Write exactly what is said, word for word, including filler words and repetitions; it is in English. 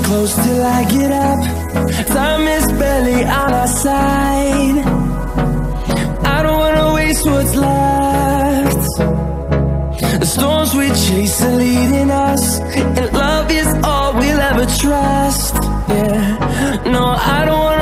close till I get up. Time is barely on our side. I don't wanna waste what's left. The storms we chase are leading us, and love is all we'll ever trust. Yeah, no, I don't wanna